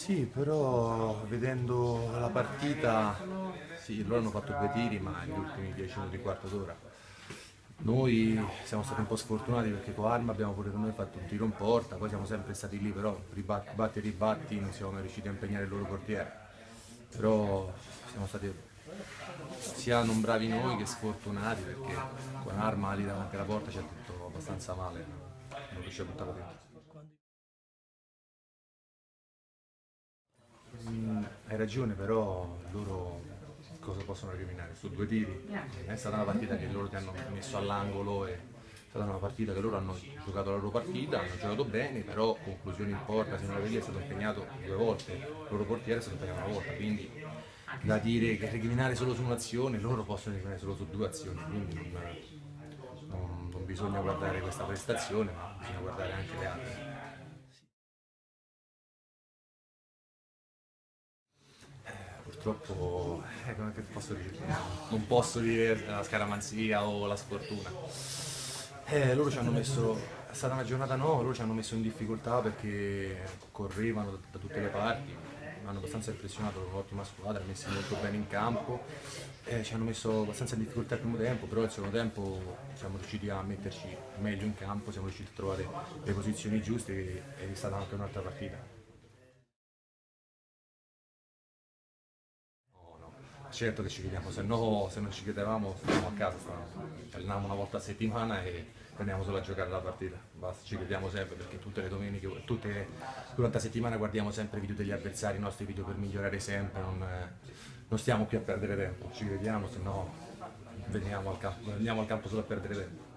Sì, però vedendo la partita, sì, loro hanno fatto due tiri, ma negli ultimi 10 minuti, quarto d'ora. Noi siamo stati un po' sfortunati perché con Arma abbiamo pure noi fatto un tiro in porta, poi siamo sempre stati lì, però ribatti e ribatti non siamo mai riusciti a impegnare il loro portiere. Però siamo stati sia non bravi noi che sfortunati perché con Arma lì davanti alla porta ci ha detto abbastanza male, non riusciamo a buttarla dentro. Hai ragione, però loro cosa possono recriminare? Su due tiri? Non è stata una partita che loro ti hanno messo all'angolo, è stata una partita che loro hanno giocato la loro partita, hanno giocato bene, però conclusioni in porta, Simonovelli è stato impegnato due volte, il loro portiere è stato impegnato una volta, quindi da dire che recriminare solo su un'azione, loro possono recriminare solo su due azioni, quindi non bisogna guardare questa prestazione, ma bisogna guardare anche le altre. Purtroppo, come che posso dire? Non posso dire la scaramanzia o la sfortuna. Loro ci hanno messo, è stata una giornata no, loro ci hanno messo in difficoltà perché correvano da tutte le parti, mi hanno abbastanza impressionato, un'ottima squadra, messi molto bene in campo, ci hanno messo abbastanza in difficoltà il primo tempo, però il secondo tempo siamo riusciti a metterci meglio in campo, siamo riusciti a trovare le posizioni giuste e è stata anche un'altra partita. No, no. Certo che ci chiediamo, se no se non ci chiedevamo stavamo a casa, allenavamo una volta a settimana e andiamo solo a giocare la partita. Basta, ci chiediamo sempre perché tutte le domeniche, durante la settimana guardiamo sempre i video degli avversari, i nostri video per migliorare sempre, non stiamo qui a perdere tempo, ci crediamo, se no veniamo al campo solo a perdere tempo.